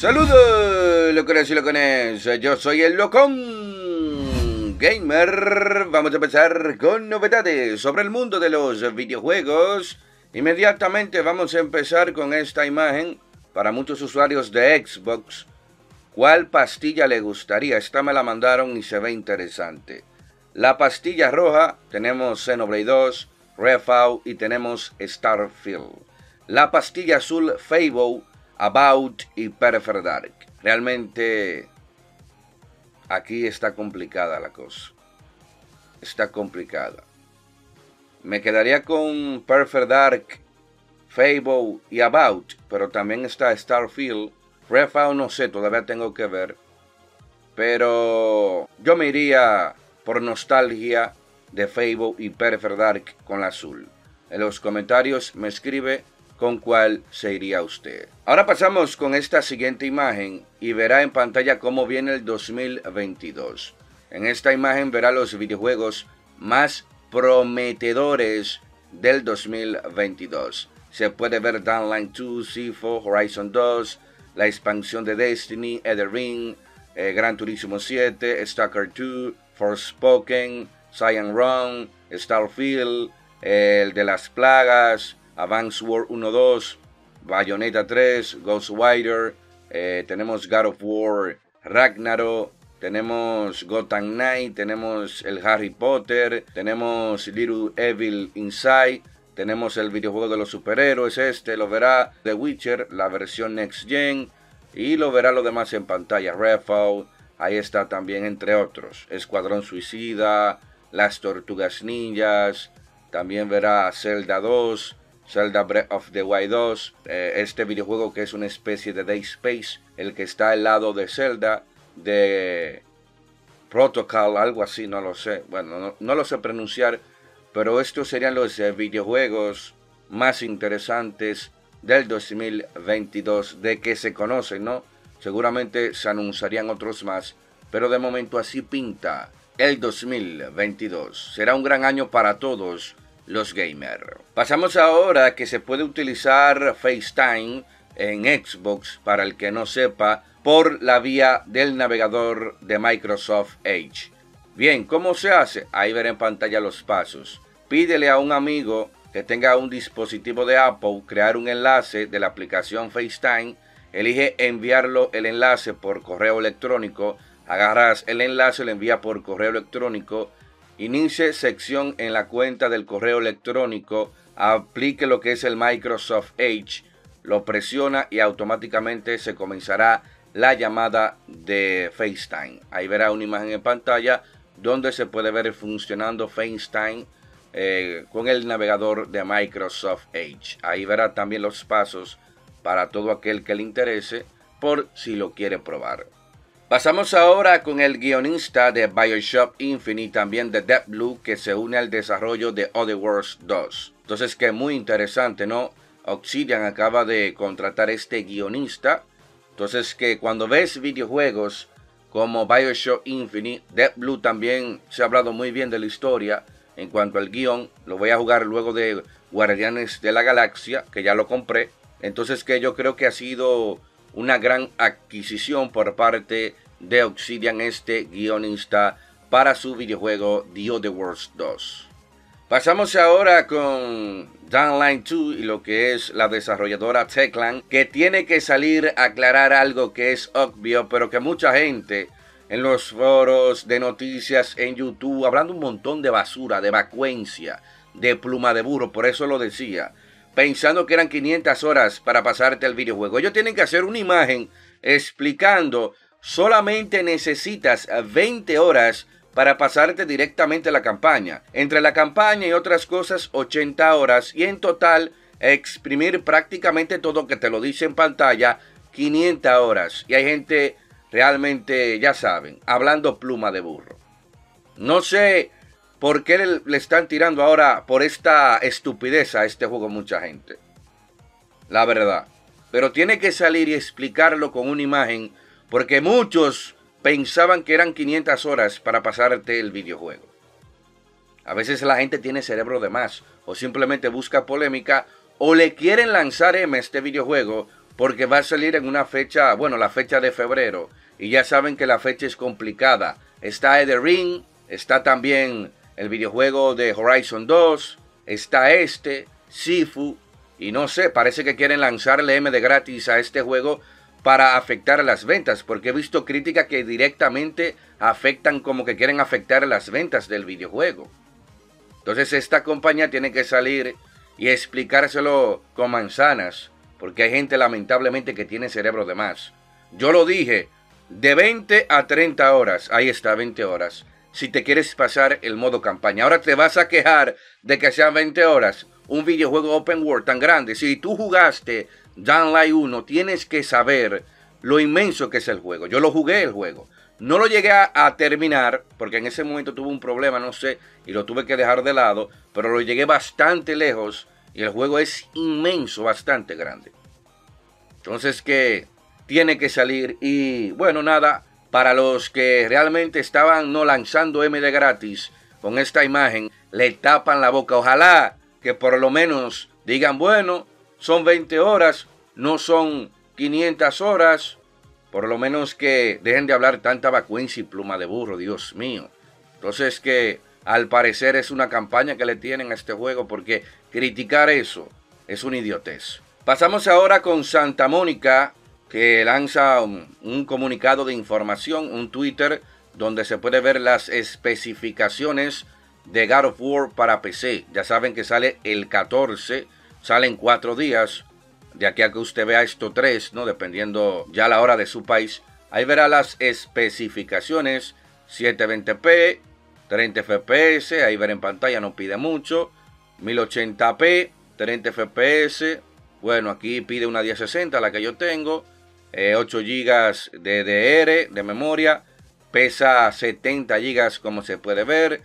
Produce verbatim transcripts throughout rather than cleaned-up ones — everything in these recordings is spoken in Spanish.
Saludos, locones y locones, yo soy el Locón Gamer. Vamos a empezar con novedades sobre el mundo de los videojuegos. Inmediatamente vamos a empezar con esta imagen. Para muchos usuarios de Xbox, ¿cuál pastilla le gustaría? Esta me la mandaron y se ve interesante. La pastilla roja, tenemos Xenoblade dos, Redfall y tenemos Starfield. La pastilla azul, Fable, About y Perfect Dark. Realmente aquí está complicada la cosa. Está complicada. Me quedaría con Perfect Dark, Fable y About, pero también está Starfield. Redfall no sé, todavía tengo que ver. Pero yo me iría por nostalgia de Fable y Perfect Dark con la azul. En los comentarios me escribe con cuál se iría usted. Ahora pasamos con esta siguiente imagen y verá en pantalla cómo viene el dos mil veintidós. En esta imagen verá los videojuegos más prometedores del dos mil veintidós. Se puede ver Downline dos, Sifu, Horizon dos, la expansión de Destiny, Elden Ring, eh, Gran Turismo siete, Stalker dos, Forspoken, Cyan Run, Starfield, eh, el de las plagas, Advance War uno dos, Bayonetta tres, Ghostwire, eh, tenemos God of War Ragnarok, tenemos Gotham Knight, tenemos el Harry Potter, tenemos Little Evil Inside, tenemos el videojuego de los superhéroes, este lo verá The Witcher, la versión Next Gen, y lo verá lo demás en pantalla, Redfall, ahí está también entre otros, Escuadrón Suicida, Las Tortugas Ninjas, también verá Zelda dos, Zelda Breath of the Wild dos, eh, este videojuego que es una especie de Dead Space, el que está al lado de Zelda, de Protocol, algo así, no lo sé, bueno, no, no lo sé pronunciar, pero estos serían los eh, videojuegos más interesantes del dos mil veintidós, de que se conocen, ¿no? Seguramente se anunciarían otros más, pero de momento así pinta el dos mil veintidós. Será un gran año para todos los gamers. Pasamos ahora a que se puede utilizar FaceTime en Xbox, para el que no sepa, por la vía del navegador de Microsoft Edge. Bien, ¿cómo se hace? Ahí verá en pantalla los pasos. Pídele a un amigo que tenga un dispositivo de Apple crear un enlace de la aplicación FaceTime. Elige enviarlo el enlace por correo electrónico. Agarras el enlace, lo envía por correo electrónico. Inicie sección en la cuenta del correo electrónico, aplique lo que es el Microsoft Edge, lo presiona y automáticamente se comenzará la llamada de FaceTime. Ahí verá una imagen en pantalla donde se puede ver funcionando FaceTime eh, con el navegador de Microsoft Edge. Ahí verá también los pasos para todo aquel que le interese, por si lo quiere probar. Pasamos ahora con el guionista de BioShock Infinite, también de Deathloop, que se une al desarrollo de Other Worlds dos. Entonces, que muy interesante, ¿no? Obsidian acaba de contratar este guionista. Entonces, que cuando ves videojuegos como BioShock Infinite, Deathloop también se ha hablado muy bien de la historia. En cuanto al guión, lo voy a jugar luego de Guardianes de la Galaxia, que ya lo compré. Entonces, que yo creo que ha sido una gran adquisición por parte de Obsidian, este guionista, para su videojuego The Other Worlds dos. Pasamos ahora con Downline dos y lo que es la desarrolladora Techland, que tiene que salir a aclarar algo que es obvio, pero que mucha gente en los foros de noticias, en YouTube, hablando un montón de basura, de vacuencia, de pluma de burro, por eso lo decía, pensando que eran quinientas horas para pasarte el videojuego. Ellos tienen que hacer una imagen explicando, solamente necesitas veinte horas para pasarte directamente la campaña. Entre la campaña y otras cosas, ochenta horas. Y en total, exprimir prácticamente todo, que te lo dice en pantalla, quinientas horas. Y hay gente realmente, ya saben, hablando pluma de burro. No sé por qué le, le están tirando ahora por esta estupidez a este juego mucha gente. La verdad. Pero tiene que salir y explicarlo con una imagen, porque muchos pensaban que eran quinientas horas para pasarte el videojuego. A veces la gente tiene cerebro de más, o simplemente busca polémica, o le quieren lanzar M a este videojuego porque va a salir en una fecha, bueno, la fecha de febrero, y ya saben que la fecha es complicada. Está Elden Ring, está también el videojuego de Horizon dos, está este, Sifu, y no sé, parece que quieren lanzarle M de gratis a este juego para afectar las ventas, porque he visto críticas que directamente afectan, como que quieren afectar las ventas del videojuego. Entonces esta compañía tiene que salir y explicárselo con manzanas, porque hay gente lamentablemente que tiene cerebro de más. Yo lo dije, de veinte a treinta horas, ahí está, veinte horas, si te quieres pasar el modo campaña. Ahora te vas a quejar de que sean veinte horas, un videojuego open world tan grande. Si tú jugaste Dying Light uno, tienes que saber lo inmenso que es el juego. Yo lo jugué el juego. No lo llegué a, a terminar, porque en ese momento tuve un problema, no sé, y lo tuve que dejar de lado, pero lo llegué bastante lejos y el juego es inmenso, bastante grande. Entonces que tiene que salir y bueno, nada, para los que realmente estaban no lanzando M de gratis con esta imagen, le tapan la boca. Ojalá que por lo menos digan, bueno, son veinte horas, no son quinientas horas. Por lo menos que dejen de hablar tanta vacuencia y pluma de burro, Dios mío. Entonces que al parecer es una campaña que le tienen a este juego, porque criticar eso es una idiotez. Pasamos ahora con Santa Mónica, que lanza un, un comunicado de información, un Twitter, donde se puede ver las especificaciones de God of War para P C. Ya saben que sale el catorce, sale en cuatro días. De aquí a que usted vea esto tres, ¿no? Dependiendo ya la hora de su país. Ahí verá las especificaciones. setecientos veinte p, treinta F P S. Ahí verá en pantalla, no pide mucho. mil ochenta p, treinta F P S. Bueno, aquí pide una diez sesenta, la que yo tengo. Eh, ocho gigas de D D R de memoria. Pesa setenta gigas, como se puede ver.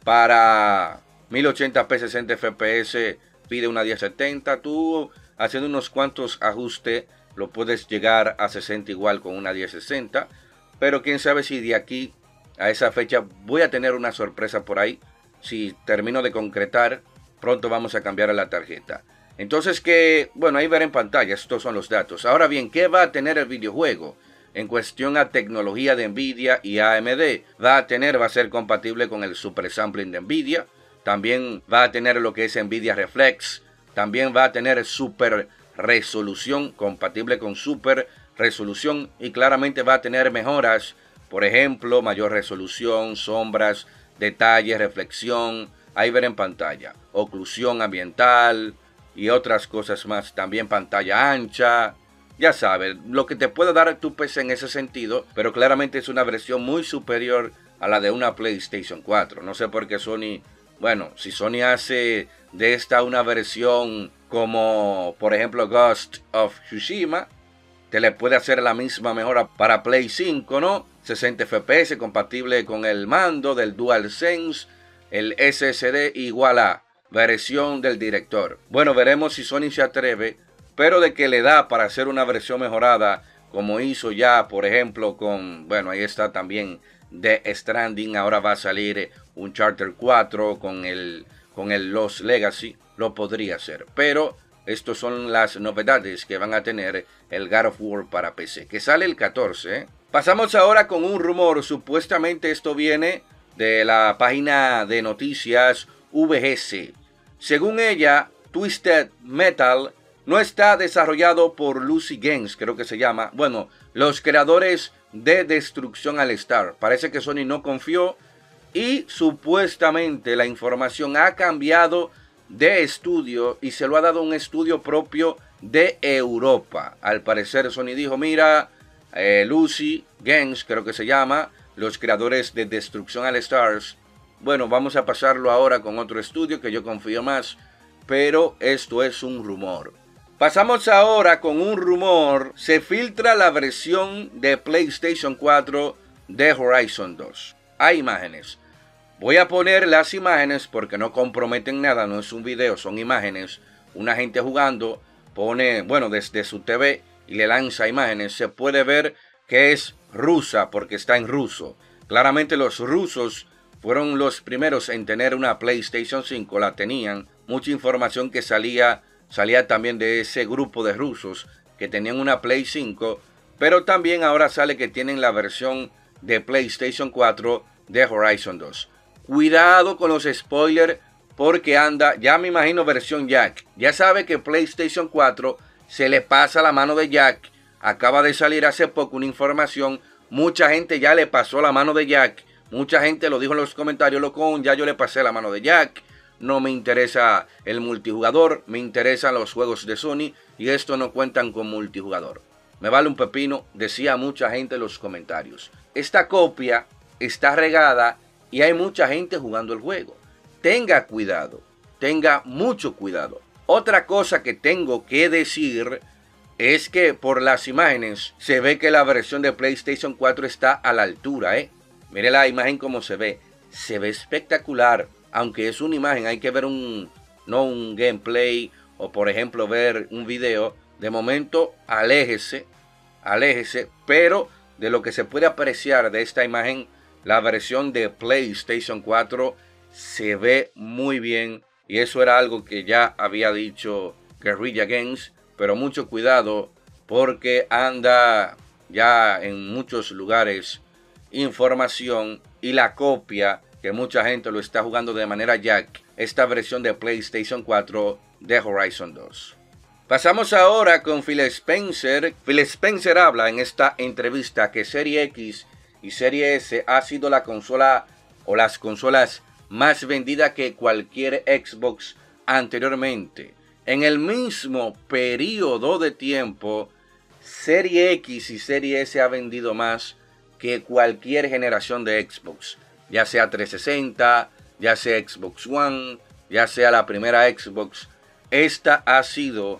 Para mil ochenta p, sesenta F P S pide una diez setenta. Tú, haciendo unos cuantos ajustes, lo puedes llegar a sesenta igual con una diez sesenta. Pero quién sabe si de aquí a esa fecha voy a tener una sorpresa por ahí. Si termino de concretar, pronto vamos a cambiar la tarjeta. Entonces que, bueno, ahí veré en pantalla, estos son los datos. Ahora bien, ¿qué va a tener el videojuego? En cuestión a tecnología de Nvidia y A M D, va a tener, va a ser compatible con el Super Sampling de Nvidia. También va a tener lo que es Nvidia Reflex. También va a tener super resolución, compatible con super resolución. Y claramente va a tener mejoras, por ejemplo, mayor resolución, sombras, detalles, reflexión. Ahí ver en pantalla, oclusión ambiental y otras cosas más. También pantalla ancha. Ya sabes, lo que te puede dar tu P C en ese sentido, pero claramente es una versión muy superior a la de una PlayStation cuatro. No sé por qué Sony, bueno, si Sony hace de esta una versión como, por ejemplo, Ghost of Tsushima, te le puede hacer la misma mejora para Play cinco, ¿no? sesenta F P S, compatible con el mando del DualSense, el S S D igual a versión del director. Bueno, veremos si Sony se atreve, pero de que le da para hacer una versión mejorada, como hizo ya, por ejemplo, con, bueno, ahí está también Death Stranding. Ahora va a salir Uncharted cuatro con el, con el Lost Legacy, lo podría hacer. Pero estas son las novedades que van a tener el God of War para P C, que sale el catorce, ¿eh? Pasamos ahora con un rumor. Supuestamente esto viene de la página de noticias V G C. Según ella, Twisted Metal no está desarrollado por Lucy Games, creo que se llama. Bueno, los creadores de Destrucción al Star. Parece que Sony no confió y supuestamente la información ha cambiado de estudio y se lo ha dado un estudio propio de Europa. Al parecer Sony dijo, mira, eh, Lucy Games, creo que se llama, los creadores de Destrucción al Stars, bueno, vamos a pasarlo ahora con otro estudio que yo confío más, pero esto es un rumor. Pasamos ahora con un rumor. Se filtra la versión de PlayStation cuatro de Horizon dos. Hay imágenes. Voy a poner las imágenes porque no comprometen nada, no es un video, son imágenes. Una gente jugando pone, bueno, desde su T V y le lanza imágenes. Se puede ver que es rusa porque está en ruso. Claramente los rusos fueron los primeros en tener una PlayStation cinco, la tenían. Mucha información que salía, salía también de ese grupo de rusos que tenían una Play cinco, pero también ahora sale que tienen la versión de PlayStation cuatro de Horizon dos. Cuidado con los spoilers porque anda, ya me imagino versión Jack. Ya sabe que PlayStation cuatro se le pasa la mano de Jack. Acaba de salir hace poco una información. Mucha gente ya le pasó la mano de Jack. Mucha gente lo dijo en los comentarios, loco, ya yo le pasé la mano de Jack. No me interesa el multijugador, me interesan los juegos de Sony y esto no cuentan con multijugador. Me vale un pepino, decía mucha gente en los comentarios. Esta copia está regada y hay mucha gente jugando el juego. Tenga cuidado, tenga mucho cuidado. Otra cosa que tengo que decir es que por las imágenes se ve que la versión de PlayStation cuatro está a la altura, ¿eh? Mire la imagen como se ve. Se ve espectacular. Aunque es una imagen, hay que ver un, no un gameplay o por ejemplo ver un video. De momento, aléjese, aléjese. Pero de lo que se puede apreciar de esta imagen, la versión de PlayStation cuatro se ve muy bien. Y eso era algo que ya había dicho Guerrilla Games. Pero mucho cuidado porque anda ya en muchos lugares información y la copia que mucha gente lo está jugando de manera Jack, esta versión de PlayStation cuatro de Horizon dos. Pasamos ahora con Phil Spencer. Phil Spencer habla en esta entrevista que Serie X y Serie S ha sido la consola o las consolas más vendidas que cualquier Xbox anteriormente. En el mismo periodo de tiempo, Serie X y Serie S ha vendido más que cualquier generación de Xbox. Ya sea trescientos sesenta, ya sea Xbox One, ya sea la primera Xbox. Esta ha sido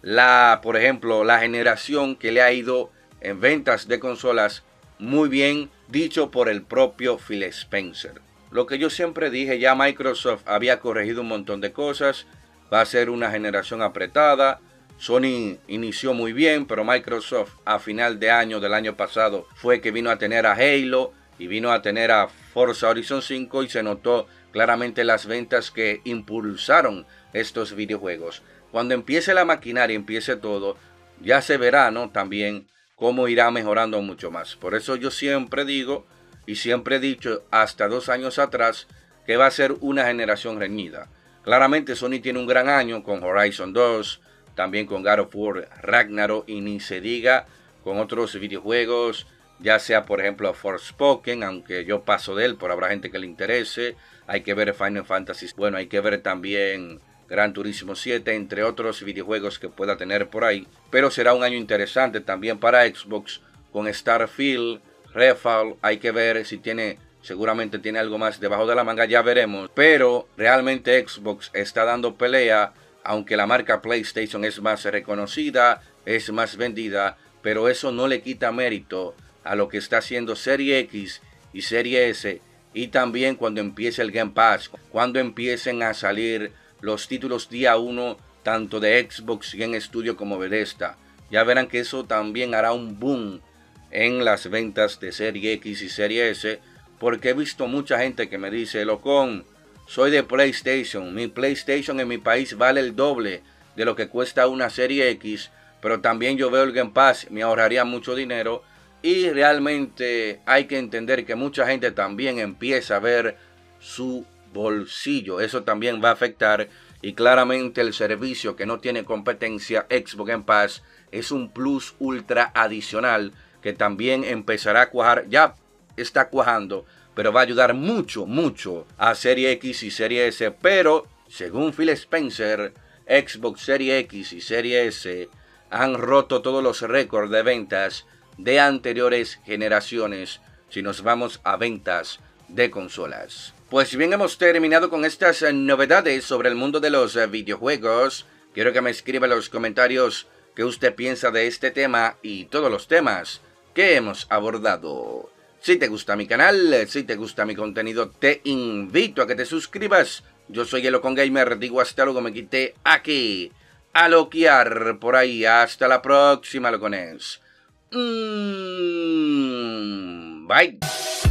la, por ejemplo, la generación que le ha ido en ventas de consolas muy bien, dicho por el propio Phil Spencer. Lo que yo siempre dije, ya Microsoft había corregido un montón de cosas. Va a ser una generación apretada. Sony inició muy bien, pero Microsoft a final de año del año pasado fue que vino a tener a Halo y vino a tener a Forza Horizon cinco y se notó claramente las ventas que impulsaron estos videojuegos. Cuando empiece la maquinaria, empiece todo, ya se verá, ¿no? También cómo irá mejorando mucho más. Por eso yo siempre digo y siempre he dicho hasta dos años atrás que va a ser una generación reñida. Claramente Sony tiene un gran año con Horizon dos, también con God of War Ragnarok y ni se diga con otros videojuegos, ya sea por ejemplo Forspoken, aunque yo paso de él, pero habrá gente que le interese. Hay que ver Final Fantasy, bueno, hay que ver también Gran Turismo siete, entre otros videojuegos que pueda tener por ahí. Pero será un año interesante también para Xbox con Starfield, Redfall. Hay que ver si tiene, seguramente tiene algo más debajo de la manga, ya veremos. Pero realmente Xbox está dando pelea, aunque la marca PlayStation es más reconocida, es más vendida, pero eso no le quita mérito a lo que está haciendo Serie X y Serie S. Y también cuando empiece el Game Pass, cuando empiecen a salir los títulos día uno, tanto de Xbox Game Studio como Bethesda, ya verán que eso también hará un boom en las ventas de Serie X y Serie S, porque he visto mucha gente que me dice, locón, soy de PlayStation, mi PlayStation en mi país vale el doble de lo que cuesta una Serie X, pero también yo veo el Game Pass, me ahorraría mucho dinero. Y realmente hay que entender que mucha gente también empieza a ver su bolsillo. Eso también va a afectar. Y claramente el servicio que no tiene competencia, Xbox Game Pass, es un plus ultra adicional que también empezará a cuajar. Ya está cuajando, pero va a ayudar mucho, mucho a Serie X y Serie S. Pero según Phil Spencer, Xbox Serie X y Serie S han roto todos los récords de ventas de anteriores generaciones si nos vamos a ventas de consolas. Pues bien, hemos terminado con estas novedades sobre el mundo de los videojuegos. Quiero que me escriba en los comentarios qué usted piensa de este tema y todos los temas que hemos abordado. Si te gusta mi canal, si te gusta mi contenido, te invito a que te suscribas. Yo soy el Locón Gamer, digo hasta luego, me quité aquí a loquear por ahí. Hasta la próxima, locones. Mm, bye.